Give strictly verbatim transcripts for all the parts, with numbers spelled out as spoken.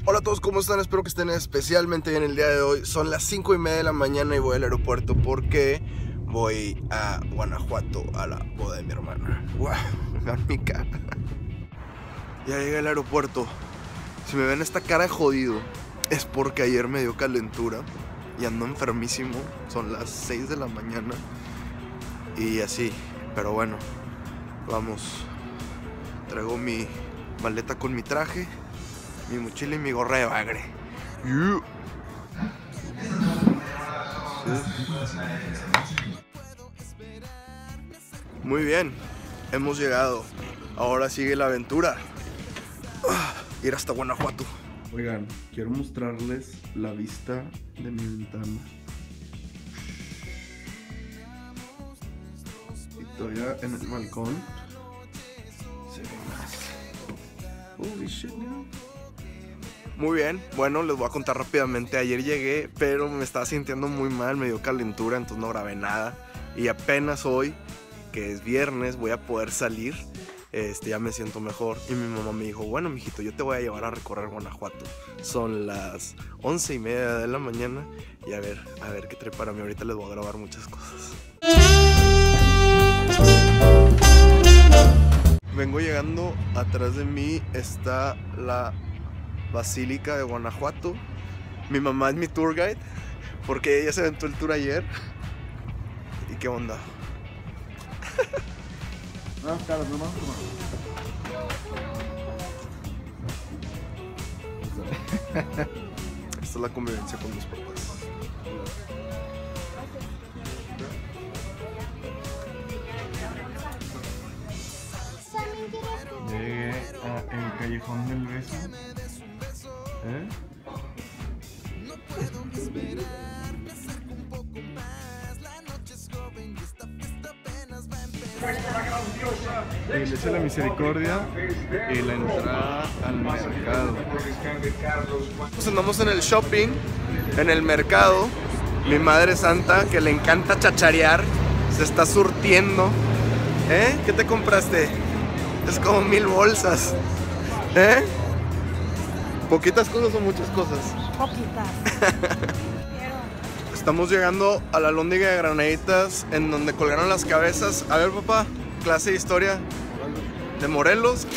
Hola a todos, ¿cómo están? Espero que estén especialmente bien el día de hoy. Son las cinco y media de la mañana y voy al aeropuerto porque voy a Guanajuato a la boda de mi hermana. ¡Wow! Vean mi cara. Ya llegué al aeropuerto. Si me ven esta cara de jodido, es porque ayer me dio calentura y ando enfermísimo. Son las seis de la mañana y así, pero bueno, vamos. Traigo mi maleta con mi traje, mi mochila y mi gorra de bagre. Yeah. Muy bien, hemos llegado. Ahora sigue la aventura. Ah, ir hasta Guanajuato. Oigan, quiero mostrarles la vista de mi ventana. Y todavía en el balcón se ve más. Holy shit, man. Muy bien, bueno, les voy a contar rápidamente. Ayer llegué, pero me estaba sintiendo muy mal, me dio calentura, entonces no grabé nada. Y apenas hoy, que es viernes, voy a poder salir. Este, ya me siento mejor. Y mi mamá me dijo, bueno, mijito, yo te voy a llevar a recorrer Guanajuato. Son las once y media de la mañana. Y a ver, a ver qué trae para mí. Ahorita les voy a grabar muchas cosas. Vengo llegando, atrás de mí está la Basílica de Guanajuato. Mi mamá es mi tour guide porque ella se aventó el tour ayer. ¿Y qué onda? No, claro, no más. Esta es la convivencia con mis papás. Llegué a el Callejón del Beso. ¿Eh? La Iglesia de la Misericordia y la entrada al mercado. Pues andamos en el shopping, en el mercado. Mi madre santa, que le encanta chacharear, se está surtiendo. ¿Eh? ¿Qué te compraste? Es como mil bolsas. ¿Eh? ¿Poquitas cosas o muchas cosas? Poquitas. Estamos llegando a la Alhóndiga de Granaditas, en donde colgaron las cabezas. A ver, papá, clase de historia de Morelos.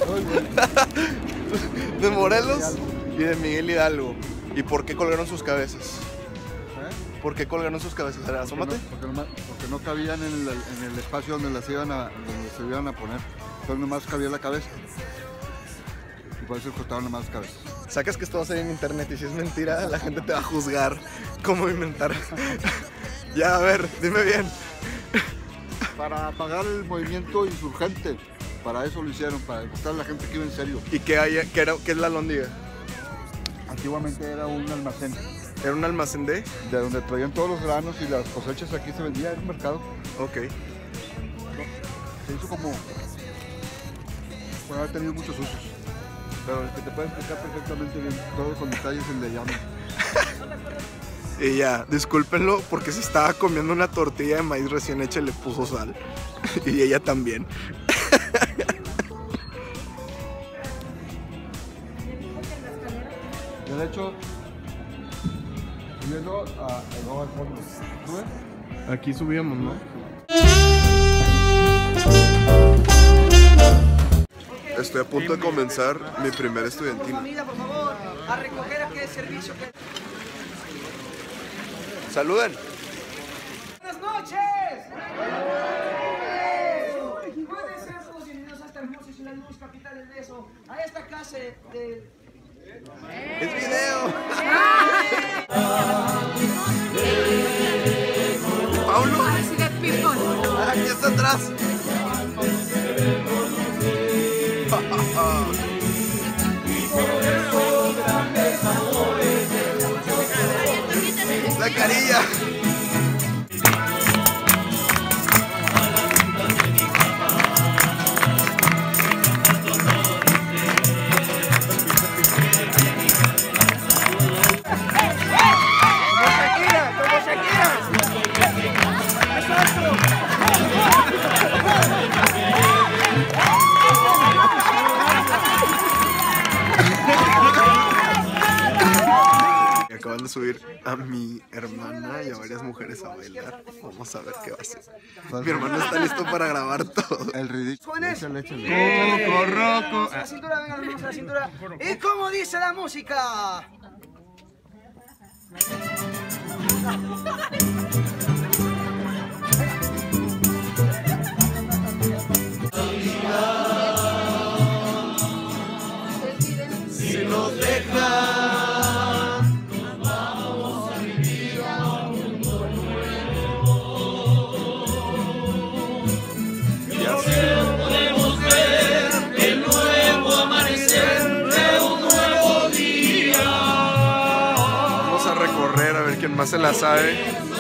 De Morelos y de Miguel Hidalgo. ¿Y por qué colgaron sus cabezas? ¿Por qué colgaron sus cabezas? Asómate. Porque no, porque no cabían en el, en el espacio donde las iban a, donde se iban a poner. Entonces nomás cabía la cabeza. Y por eso cortaron nomás las cabezas. Sacas que esto va a salir en internet y si es mentira, la gente te va a juzgar cómo inventar. Ya, a ver, dime bien. Para apagar el movimiento insurgente. Para eso lo hicieron, para demostrar a la gente que iba en serio. ¿Y qué, hay, qué, era, qué es la Alhóndiga? Antiguamente era un almacén. ¿Era un almacén de? De donde traían todos los granos y las cosechas aquí se vendían, era un mercado. Ok. Se hizo como... Bueno, ha tenido muchos usos. Pero el que te puede explicar perfectamente bien, todo con detalles el de llama. Y ya, discúlpenlo porque se estaba comiendo una tortilla de maíz recién hecha y le puso sal. Y ella también. Yo de hecho, subiendo a luego al fondo. ¿Sube? Aquí subíamos, ¿no? Estoy a punto de comenzar mi primer estudiantino. Familia, por favor, a recoger aquel servicio que... ¡Saluden! ¡Buenas noches! Pueden ser todos bienvenidos a esta hermosa ciudad luz, capital del beso, a esta clase de... ¡Es video! ¿Paulo? Aquí está atrás. La carilla. Acaban de subir a mi hermana y a varias mujeres a bailar. Vamos a ver qué va a hacer. Mi hermano está listo para grabar todo. El ridículo. Jóvenes. Échale, échale. Coco, roco. A la cintura, venga, vamos a la cintura. ¿Y cómo dice la música? Si nos dejan, Vamos a vivir a un mundo nuevo. Y así podemos ver el nuevo amanecer de un nuevo día. vamos a recorrer a ver quién más se la sabe.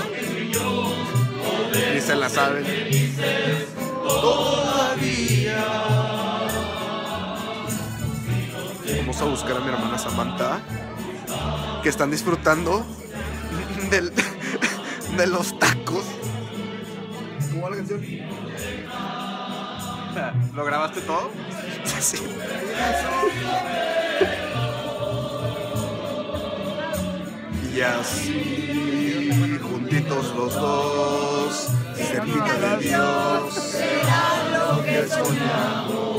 Ni se la sabe. Todavía. Vamos a buscar a mi hermana Samantha, que están disfrutando del, de los tacos. ¿Cómo va la canción? ¿Lo grabaste todo? Sí. Y así, juntitos los dos, cerquita de Dios, será lo que soñamos.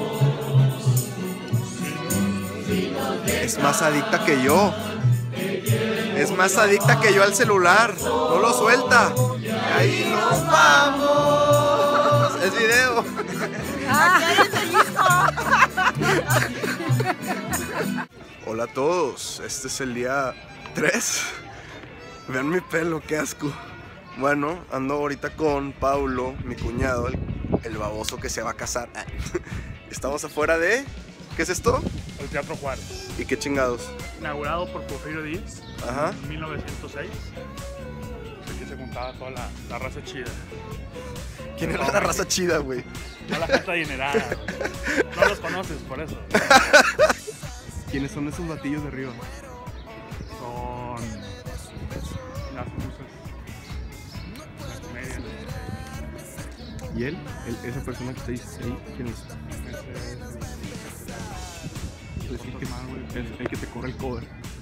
Es más adicta que yo. Es más adicta que yo al celular. No lo suelta. Y ahí nos vamos. Es video. Hola a todos. Este es el día tres. Vean mi pelo, qué asco. Bueno, ando ahorita con Paulo, mi cuñado, el, el baboso que se va a casar. Estamos afuera de... ¿Qué es esto? El Teatro Juárez. ¿Y qué chingados? Inaugurado por Porfirio Díaz Ajá. en mil novecientos seis. Aquí se juntaba toda la, la raza chida. ¿Quién era la raza chida, güey? Toda la gente adinerada. No los conoces, por eso. ¿Quiénes son esos batillos de arriba? Son las musas. La comedia. ¿Y él? El- esa persona que está ahí, ahí, ¿quién es? Ese es Es el que, el, el que te corre el cover.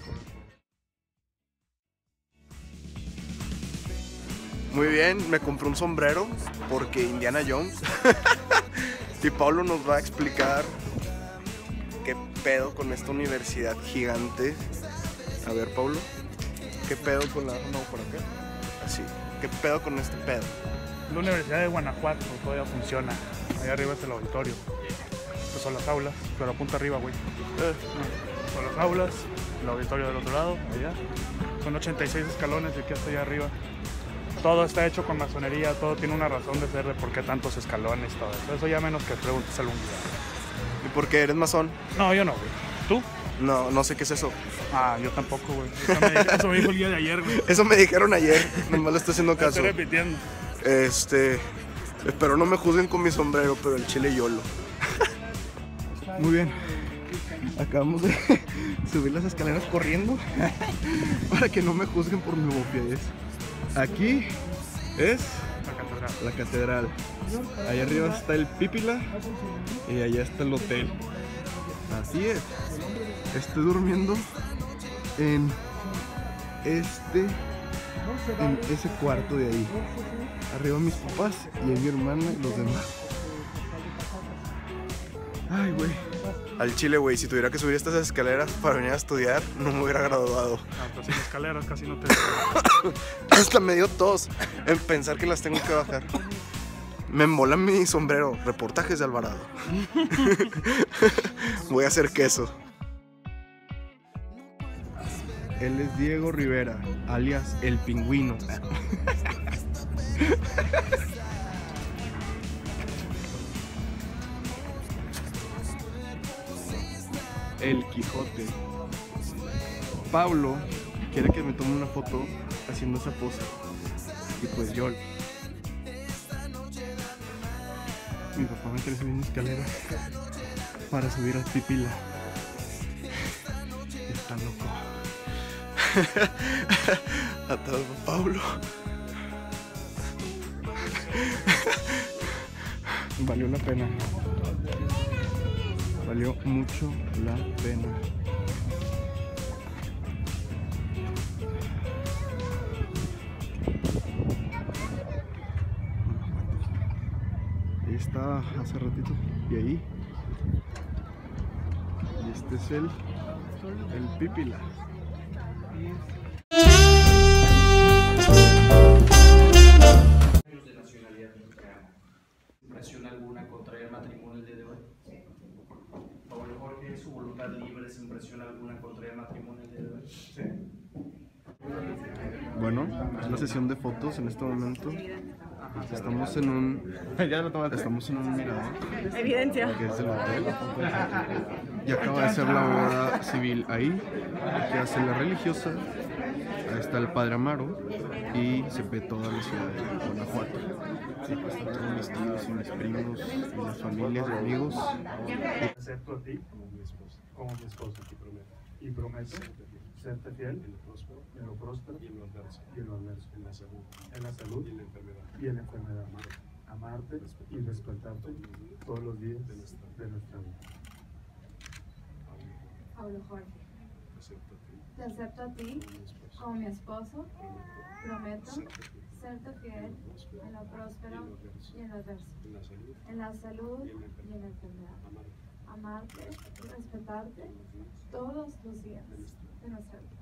Muy bien, me compré un sombrero porque Indiana Jones. Y Pablo nos va a explicar qué pedo con esta universidad gigante. A ver, Pablo, ¿qué pedo con la... No, por acá. Así, ¿qué pedo con este pedo? la Universidad de Guanajuato, todavía funciona. Allá arriba es el auditorio. Estas son las aulas, pero apunta arriba, güey. Eh, Son las aulas, el auditorio del otro lado, allá. Son ochenta y seis escalones de aquí hasta allá arriba. Todo está hecho con masonería, todo tiene una razón de ser de por qué tantos escalones, todo eso. Eso ya menos que preguntes algún día. ¿Y por qué eres masón? No, yo no, güey. ¿Tú? No, no sé qué es eso. Ah, yo tampoco, güey. Eso me, eso me dijo el día de ayer, güey. Eso me dijeron ayer, nomás le estoy haciendo caso. Estoy repitiendo. Este, espero no me juzguen con mi sombrero, pero el chile yolo. Muy bien. Acabamos de subir las escaleras corriendo para que no me juzguen por mi bofiadez. Aquí es La catedral. la catedral. Allá arriba está el Pípila y allá está el hotel. Así es. Estoy durmiendo en este, en ese cuarto de ahí. Arriba mis papás y ahí mi hermana y los demás. Ay, güey. Al chile, güey, si tuviera que subir estas escaleras para venir a estudiar, no me hubiera graduado. Ah, pues sin escaleras casi no te... Hasta me dio tos en pensar que las tengo que bajar. Me embola mi sombrero. Reportajes de Alvarado. Voy a hacer queso. Él es Diego Rivera, alias El Pingüino. El Quijote. Pablo quiere que me tome una foto haciendo esa pose. Y pues yo. Mi papá me quiere subir una escalera para subir al Pipila. Está loco. Atado a Pablo. Valió la pena. Valió mucho la pena. estaba hace ratito. Y ahí. Y este es el, el Pipila. De nacionalidad mexicana. ¿Impresión alguna contraer matrimonio el día de hoy? Pablo Jorge, ¿es su voluntad libre sin presión alguna contraer matrimonio el día de hoy? Sí. Bueno, es la sesión de fotos en este momento. Estamos en un. Ya lo tomaste. Estamos en un mirador. Evidencia. Que es el hotel. Y acaba de ser la boda civil ahí. Que hace la religiosa. Ahí está el padre Amaro. Y se ve toda la ciudad de Guanajuato. Están todos mis tíos y mis primos y las familias y amigos. Acepto a ti como mi esposa, como mi esposa y prometo, y prometo serte fiel en lo próspero, en lo próspero y en lo adverso, y en lo adverso, en la salud, en la salud y en la enfermedad, y en la enfermedad, amarte y respetarte todos los días de nuestra, de nuestra vida. Pablo Jorge, te acepto a ti como mi esposo, prometo serte fiel en lo próspero y en lo adverso, en la salud y en la enfermedad, amarte y respetarte todos los días de nuestra vida.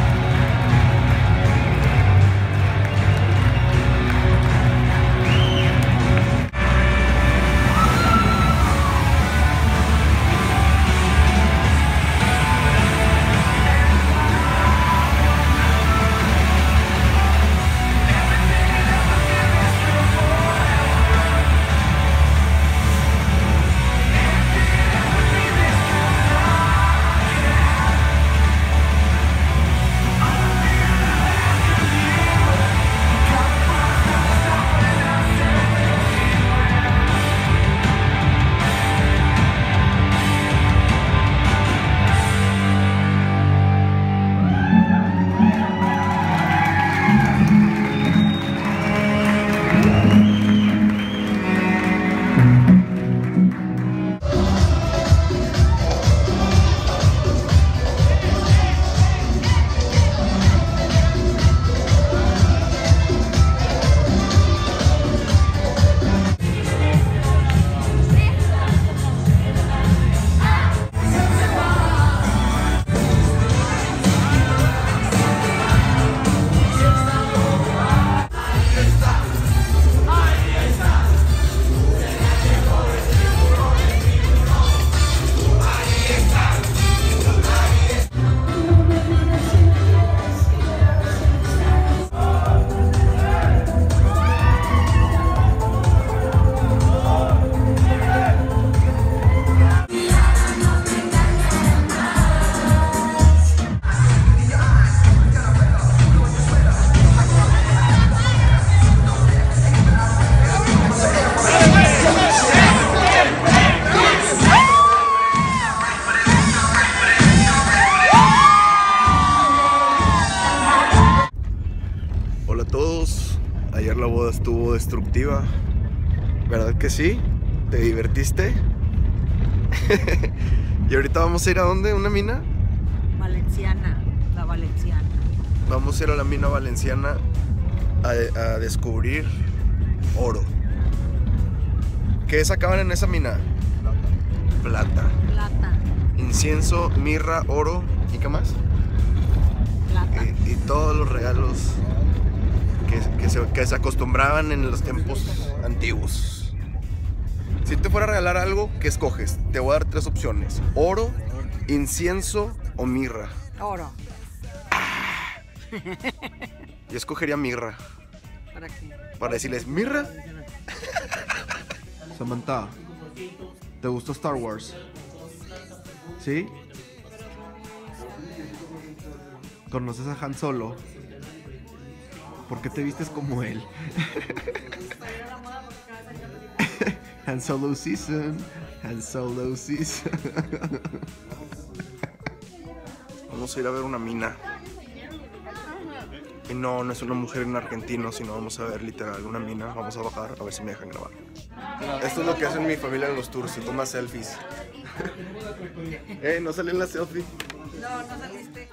Ayer la boda estuvo destructiva. ¿Verdad que sí? ¿Te divertiste? Y ahorita vamos a ir a dónde, ¿una mina? Valenciana, la Valenciana. Vamos a ir a la mina valenciana a, a descubrir oro. ¿Qué sacaban en esa mina? Plata. Plata. Incienso, mirra, oro y ¿qué más? Plata. Y, y todos los regalos que, que, se, que se acostumbraban en los tiempos antiguos. Si te fuera a regalar algo, ¿qué escoges? Te voy a dar tres opciones: oro, incienso o mirra. Oro. Yo escogería mirra. ¿Para qué? Para decirles, ¿mirra? Samantha, ¿te gustó Star Wars? ¿Sí? ¿Conoces a Han Solo? ¿Por qué te vistes como él? Han Solo Season. Han Solo Season. Vamos a ir a ver una mina. Y no, no es una mujer en argentino, sino vamos a ver literal una mina. Vamos a bajar a ver si me dejan grabar. Esto es lo que hacen mi familia en los tours, se toma selfies. Eh, no salió en la selfie. No, no saliste.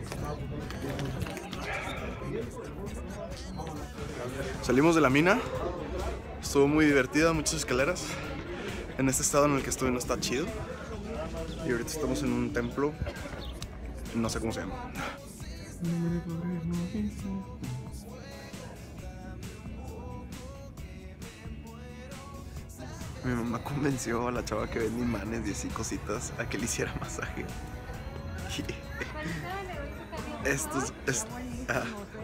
Salimos de la mina. Estuvo muy divertida, muchas escaleras. En este estado en el que estoy no está chido. Y ahorita estamos en un templo. No sé cómo se llama. Mi mamá convenció a la chava que vende imanes y así cositas a que le hiciera masaje. Y estos... Es, ah.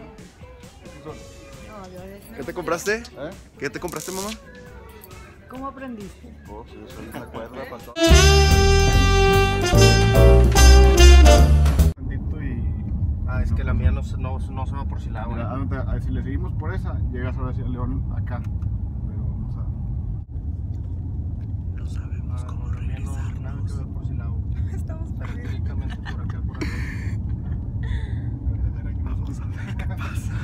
¿Qué te compraste? ¿Eh? ¿Qué te compraste, mamá? ¿Cómo aprendiste? Oh, sí, eso me acuerdo, pasó. Ah, es que la mía no, se- no, no se va por si la Mira, hago. ándate, a ver, si le seguimos por esa, llegas ahora hacia León acá. Pero vamos a. No sabemos cómo La mía no, nada que ver por si la hago. Estamos Específicamente por acá, por acá. Vamos a ver qué pasa.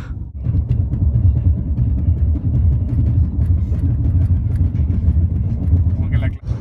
Como que la cl-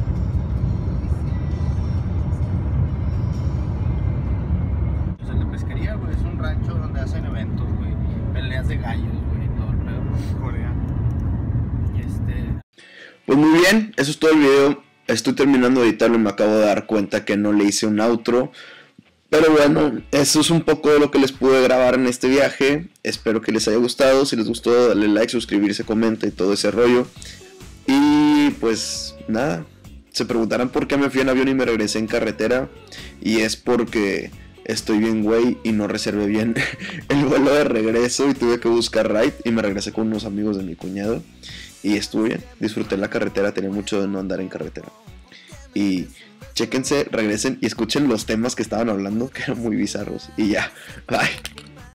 Pues el de pesquería, güey, es un rancho donde hacen eventos, güey. Peleas de gallos, güey, y todo el pedo. coreana. Y este... Pues muy bien, eso es todo el video. Estoy terminando de editarlo y me acabo de dar cuenta que no le hice un outro. Pero bueno, eso es un poco de lo que les pude grabar en este viaje. Espero que les haya gustado. Si les gustó, dale like, suscribirse, comenta y todo ese rollo. Y pues nada, se preguntarán por qué me fui en avión y me regresé en carretera. Y es porque estoy bien güey y no reservé bien el vuelo de regreso y tuve que buscar ride y me regresé con unos amigos de mi cuñado. Y estuvo bien, disfruté la carretera, tenía mucho de no andar en carretera. Y chéquense, regresen y escuchen los temas que estaban hablando, que eran muy bizarros. Y ya, bye.